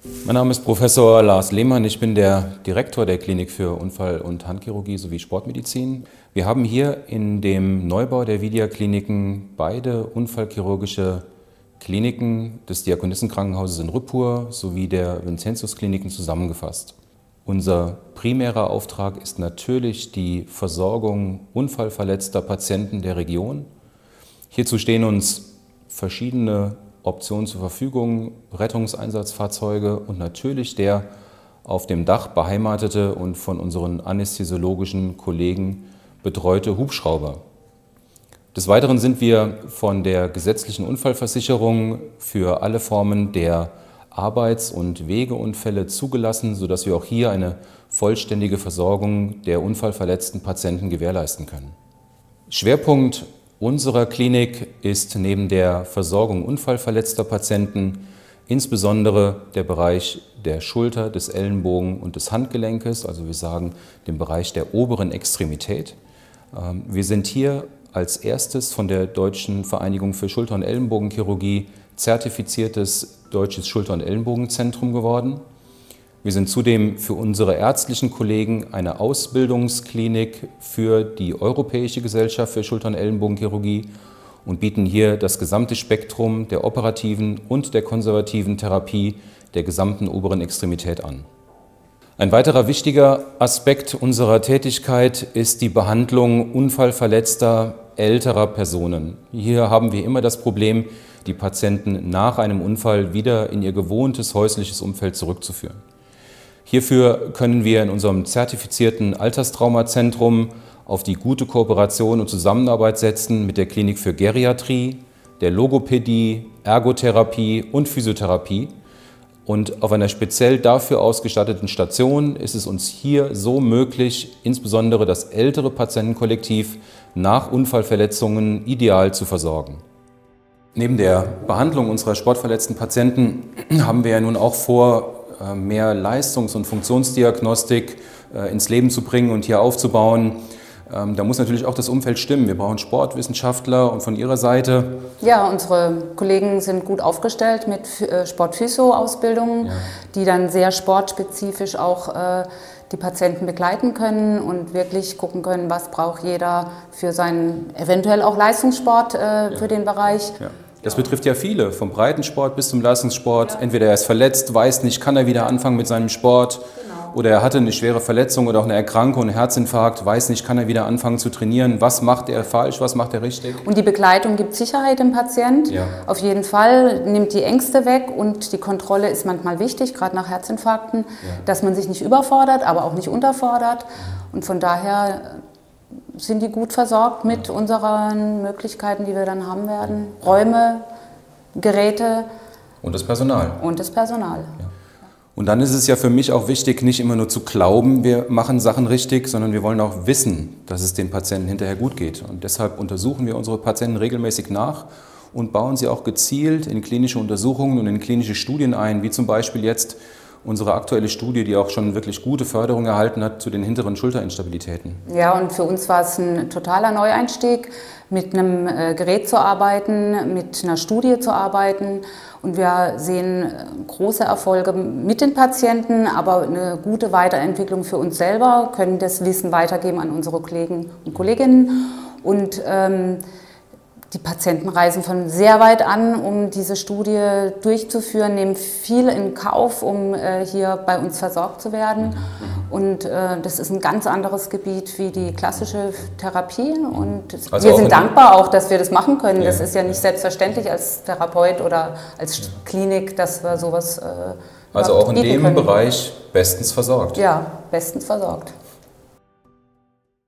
Mein Name ist Professor Lars Lehmann, ich bin der Direktor der Klinik für Unfall- und Handchirurgie sowie Sportmedizin. Wir haben hier in dem Neubau der Vidia-Kliniken beide unfallchirurgische Kliniken des Diakonissenkrankenhauses in Rüppur sowie der Vincentius-Kliniken zusammengefasst. Unser primärer Auftrag ist natürlich die Versorgung unfallverletzter Patienten der Region. Hierzu stehen uns verschiedene Optionen zur Verfügung, Rettungseinsatzfahrzeuge und natürlich der auf dem Dach beheimatete und von unseren anästhesiologischen Kollegen betreute Hubschrauber. Des Weiteren sind wir von der gesetzlichen Unfallversicherung für alle Formen der Arbeits- und Wegeunfälle zugelassen, sodass wir auch hier eine vollständige Versorgung der unfallverletzten Patienten gewährleisten können. Schwerpunkt unserer Klinik ist neben der Versorgung unfallverletzter Patienten insbesondere der Bereich der Schulter, des Ellenbogen und des Handgelenkes, also wir sagen den Bereich der oberen Extremität. Wir sind hier als erstes von der Deutschen Vereinigung für Schulter- und Ellenbogenchirurgie zertifiziertes deutsches Schulter- und Ellenbogenzentrum geworden. Wir sind zudem für unsere ärztlichen Kollegen eine Ausbildungsklinik für die Europäische Gesellschaft für Schulter- und Ellenbogenchirurgie und bieten hier das gesamte Spektrum der operativen und der konservativen Therapie der gesamten oberen Extremität an. Ein weiterer wichtiger Aspekt unserer Tätigkeit ist die Behandlung unfallverletzter älterer Personen. Hier haben wir immer das Problem, die Patienten nach einem Unfall wieder in ihr gewohntes häusliches Umfeld zurückzuführen. Hierfür können wir in unserem zertifizierten Alterstraumazentrum auf die gute Kooperation und Zusammenarbeit setzen mit der Klinik für Geriatrie, der Logopädie, Ergotherapie und Physiotherapie. Und auf einer speziell dafür ausgestatteten Station ist es uns hier so möglich, insbesondere das ältere Patientenkollektiv nach Unfallverletzungen ideal zu versorgen. Neben der Behandlung unserer sportverletzten Patienten haben wir ja nun auch vor, mehr Leistungs- und Funktionsdiagnostik ins Leben zu bringen und hier aufzubauen. Da muss natürlich auch das Umfeld stimmen. Wir brauchen Sportwissenschaftler und von Ihrer Seite? Ja, unsere Kollegen sind gut aufgestellt mit Sport-Physio-Ausbildungen, die dann sehr sportspezifisch auch die Patienten begleiten können und wirklich gucken können, was braucht jeder für seinen eventuell auch Leistungssport für den Bereich. Ja. Das betrifft ja viele, vom Breitensport bis zum Leistungssport. Entweder er ist verletzt, weiß nicht, kann er wieder anfangen mit seinem Sport. Oder er hatte eine schwere Verletzung oder auch eine Erkrankung, einen Herzinfarkt, weiß nicht, kann er wieder anfangen zu trainieren. Was macht er falsch, was macht er richtig? Und die Begleitung gibt Sicherheit dem Patient. Ja. Auf jeden Fall nimmt die Ängste weg und die Kontrolle ist manchmal wichtig, gerade nach Herzinfarkten, dass man sich nicht überfordert, aber auch nicht unterfordert. Und von daher sind die gut versorgt mit unseren Möglichkeiten, die wir dann haben werden. Räume, Geräte. Und das Personal. Und das Personal. Ja. Und dann ist es ja für mich auch wichtig, nicht immer nur zu glauben, wir machen Sachen richtig, sondern wir wollen auch wissen, dass es den Patienten hinterher gut geht. Und deshalb untersuchen wir unsere Patienten regelmäßig nach und bauen sie auch gezielt in klinische Untersuchungen und in klinische Studien ein, wie zum Beispiel jetzt unsere aktuelle Studie, die auch schon wirklich gute Förderung erhalten hat zu den hinteren Schulterinstabilitäten. Ja, und für uns war es ein totaler Neueinstieg, mit einem Gerät zu arbeiten, mit einer Studie zu arbeiten. Und wir sehen große Erfolge mit den Patienten, aber eine gute Weiterentwicklung für uns selber, können das Wissen weitergeben an unsere Kollegen und Kolleginnen. Und die Patienten reisen von sehr weit an, um diese Studie durchzuführen, nehmen viel in Kauf, um hier bei uns versorgt zu werden. Und das ist ein ganz anderes Gebiet wie die klassische Therapie. Und also wir sind dankbar auch, dass wir das machen können. Das ist ja nicht selbstverständlich als Therapeut oder als Klinik, dass wir sowas also auch in dem Bereich bestens versorgt. Ja, bestens versorgt.